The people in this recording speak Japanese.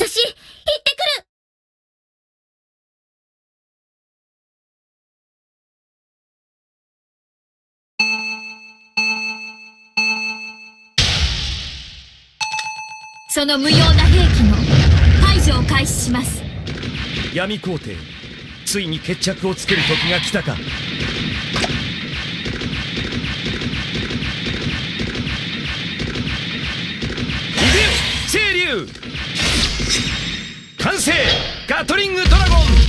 私、行ってくる。その無用な兵器の排除を開始します。 闇皇帝、ついに決着をつける時が来たか。清流完成。ガトリングドラゴン。